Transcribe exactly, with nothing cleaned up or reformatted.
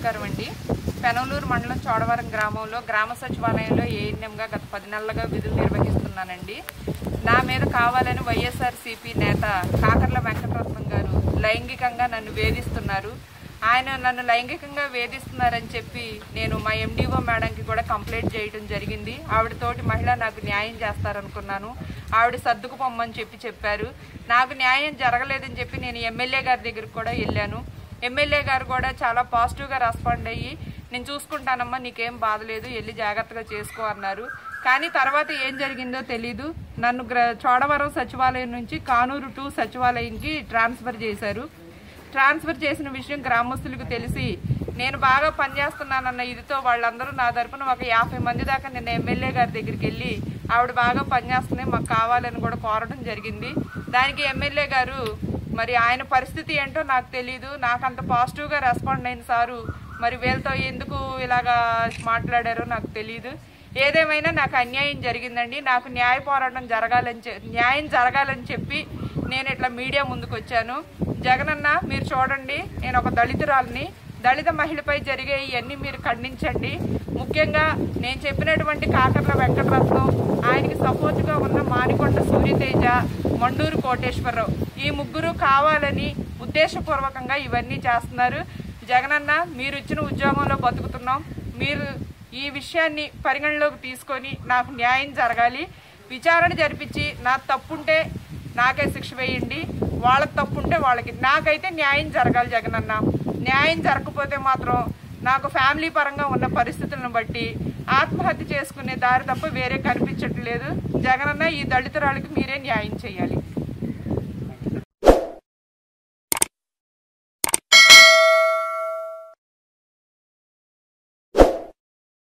నమస్కారం అండి. పెనమలూరు మండలం చోడవరం గ్రామంలో గ్రామ సచివాలయంలో ఏఎన్ఎంగా గత పది నెలలుగా విధులు నిర్వహిస్తున్నానండి. నా మీద కావాలని వైఎస్ఆర్సీపీ నేత కాకర్ల వెంకటరత్నం గారు లైంగికంగా నన్ను వేధిస్తున్నారు. ఆయన నన్ను లైంగికంగా వేధిస్తున్నారని చెప్పి నేను మా ఎండిఓ మేడంకి కూడా కంప్లైంట్ చేయడం జరిగింది. ఆవిడతోటి మహిళ నాకు న్యాయం చేస్తారనుకున్నాను. ఆవిడ సర్దుకు పొమ్మని చెప్పి చెప్పారు. నాకు న్యాయం జరగలేదని చెప్పి నేను ఎమ్మెల్యే గారి దగ్గరికి కూడా వెళ్ళాను. ఎమ్మెల్యే గారు కూడా చాలా పాజిటివ్గా రెస్పాండ్ అయ్యి నేను చూసుకుంటానమ్మా, నీకేం బాధ లేదు, వెళ్ళి జాగ్రత్తగా చేసుకో అన్నారు. కానీ తర్వాత ఏం జరిగిందో తెలీదు. నన్ను చోడవరం సచివాలయం నుంచి కానూరు టూ సచివాలయంకి ట్రాన్స్ఫర్ చేశారు. ట్రాన్స్ఫర్ చేసిన విషయం గ్రామస్తులకు తెలిసి నేను బాగా పనిచేస్తున్నానన్న ఇదితో వాళ్ళందరూ నా తరపున ఒక యాభై మంది దాకా నిన్న ఎమ్మెల్యే గారి దగ్గరికి వెళ్ళి ఆవిడ బాగా పనిచేస్తుంది, మాకు కావాలని కూడా కోరడం జరిగింది. దానికి ఎమ్మెల్యే గారు మరి ఆయన పరిస్థితి ఏంటో నాకు తెలీదు, నాకు అంత పాజిటివ్గా రెస్పాండ్ అయిన సారు మరి వీళ్ళతో ఎందుకు ఇలాగా మాట్లాడారో నాకు తెలీదు. ఏదేమైనా నాకు అన్యాయం జరిగిందండి. నాకు న్యాయ పోరాటం జరగాలని న్యాయం జరగాలని చెప్పి నేను ఇట్లా మీడియా ముందుకు వచ్చాను. జగనన్న మీరు చూడండి, నేను ఒక దళితురాలిని, దళిత మహిళపై జరిగే ఇవన్నీ మీరు ఖండించండి. ముఖ్యంగా నేను చెప్పినటువంటి కాకర్ల వెంకటరత్నం, ఆయనకి సపోర్ట్గా ఉన్న మానికొండ సూర్యతేజ, మండూరు కోటేశ్వరరావు, ఈ ముగ్గురు కావాలని ఉద్దేశపూర్వకంగా ఇవన్నీ చేస్తున్నారు. జగనన్న మీరు ఇచ్చిన ఉద్యోగంలో బతుకుతున్నాం, మీరు ఈ విషయాన్ని పరిగణలోకి తీసుకొని నాకు న్యాయం జరగాలి. విచారణ జరిపించి నా తప్పుంటే నాకే శిక్ష వేయండి, వాళ్ళకి తప్పుంటే వాళ్ళకి. నాకైతే న్యాయం జరగాలి జగనన్న. న్యాయం జరగకపోతే మాత్రం నాకు ఫ్యామిలీ పరంగా ఉన్న పరిస్థితులను బట్టి ఆత్మహత్య చేసుకునే దారి తప్ప వేరే కనిపించట్లేదు. జగనన్న ఈ దళితురాలకి మీరే న్యాయం చేయాలి.